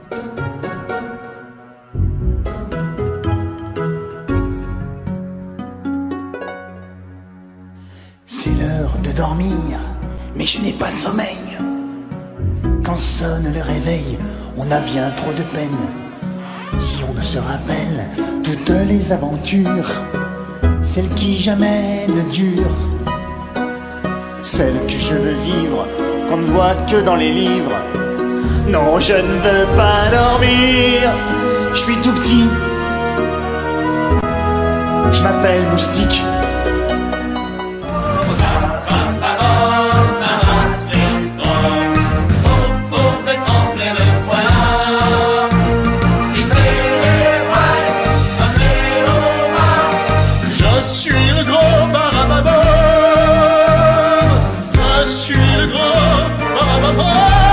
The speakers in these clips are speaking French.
C'est l'heure de dormir, mais je n'ai pas sommeil. Quand sonne le réveil, on a bien trop de peine. Si on ne se rappelle toutes les aventures, celles qui jamais ne durent, celles que je veux vivre, qu'on ne voit que dans les livres. Non, je ne veux pas dormir, je suis tout petit. Je m'appelle Moustique. Je suis le gros barababam. Je suis le gros barababam.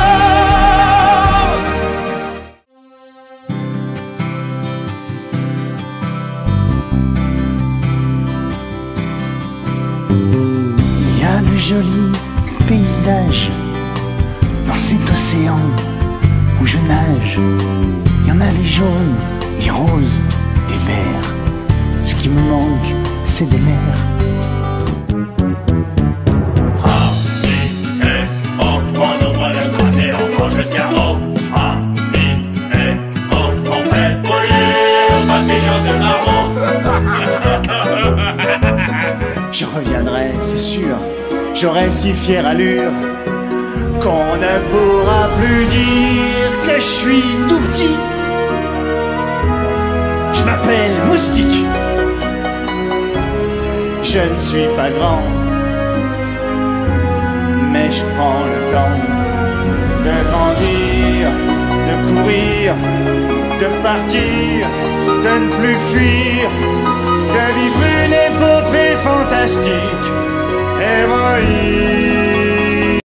Il y a de jolis paysages dans cet océan où je nage. Il y en a des jaunes, des roses, des verts. Ce qui me manque, c'est de l'air. On ouvre le crâne et on mange le cerveau. On fait brûler papillons et marrons. Je reviendrai, c'est sûr, j'aurai si fière allure qu'on ne pourra plus dire que je suis tout petit. Je m'appelle Moustique. Je ne suis pas grand, mais je prends le temps de grandir, de courir, de partir, de ne plus fuir, de vivre une épopée fantastique, héroïque.